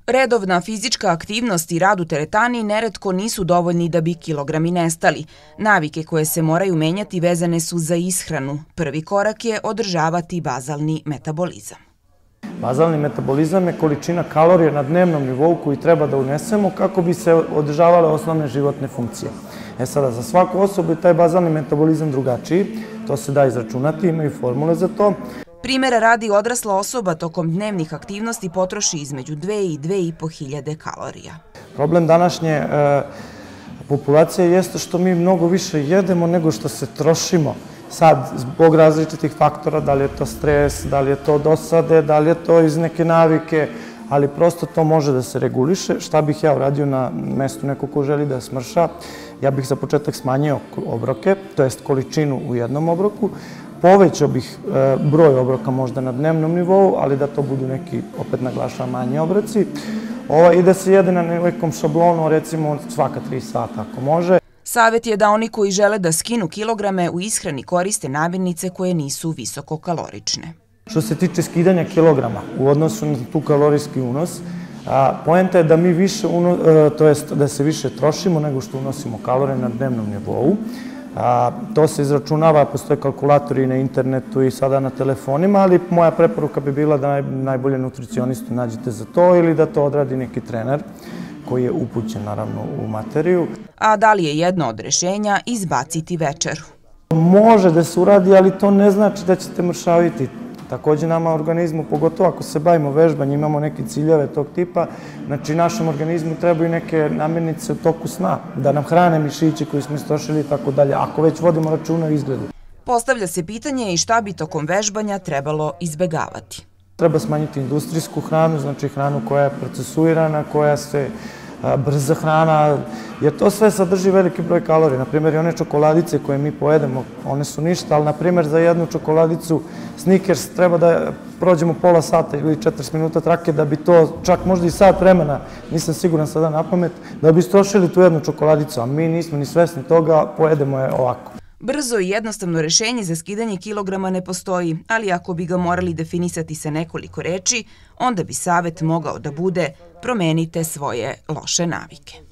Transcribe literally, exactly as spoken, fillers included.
Redovna fizička aktivnost i rad u teretani neretko nisu dovoljni da bi kilogrami nestali. Navike koje se moraju menjati vezane su za ishranu. Prvi korak je održavati bazalni metabolizam. Bazalni metabolizam je količina kalorija na dnevnom nivou koju treba da unesemo kako bi se održavale osnovne životne funkcije. E sada, za svaku osobu je taj bazalni metabolizam drugačiji. To se da izračunati, imaju formule za to. Primera radi, odrasla osoba tokom dnevnih aktivnosti potroši između dve i dve i po hiljade kalorija. Problem današnje populacije jeste što mi mnogo više jedemo nego što se trošimo. Sad, zbog različitih faktora, da li je to stres, da li je to dosade, da li je to iz neke navike, ali prosto to može da se reguliše. Šta bih ja uradio na mestu neko ko želi da smrša? Ja bih za početak smanjio obroke, to jest količinu u jednom obroku. Povećao bih broj obroka možda na dnevnom nivou, ali da to budu neki, opet naglašavam, manji obroci. I da se jede na nekom šablonu, recimo svaka tri sata ako može. Savet je da oni koji žele da skinu kilograme u ishrani koriste namirnice koje nisu visokokalorične. Što se tiče skidanja kilograma u odnosu na tu kalorijski unos, poenta je da mi više, to jest da se više trošimo nego što unosimo kalorije na dnevnom nivou. To se izračunava, postoje kalkulatori na internetu i sada na telefonima, ali moja preporuka bi bila da najbolje nutricionistu nađete za to ili da to odradi neki trener koji je upućen naravno u materiju. A da li je jedno od rešenja izbaciti večeru? Može da se uradi, ali to ne znači da ćete mršaviti. Također nama organizmu, pogotovo ako se bavimo vežbanjem, imamo neke ciljeve tog tipa, znači našem organizmu trebaju neke namirnice u toku sna, da nam hrane mišiće koji smo istrošili i tako dalje, ako već vodimo računa o izgledu. Postavlja se pitanje i šta bi tokom vežbanja trebalo izbegavati. Treba smanjiti industrijsku hranu, znači hranu koja je procesuirana, koja se brza hrana, jer to sve sadrži veliki broj kalorija. Naprimjer, i one čokoladice koje mi pojedemo, one su ništa, ali naprimjer za jednu čokoladicu Snickers treba da prođemo pola sata ili četrdeset minuta trake da bi to, čak možda i sat vremena, nisam siguran sada na pamet, da bi istrošili tu jednu čokoladicu, a mi nismo ni svesni toga, pojedemo je ovako. Brzo i jednostavno rešenje za skidanje kilograma ne postoji, ali ako bi ga morali definisati sa nekoliko reči, onda bi savet mogao da bude promenite svoje loše navike.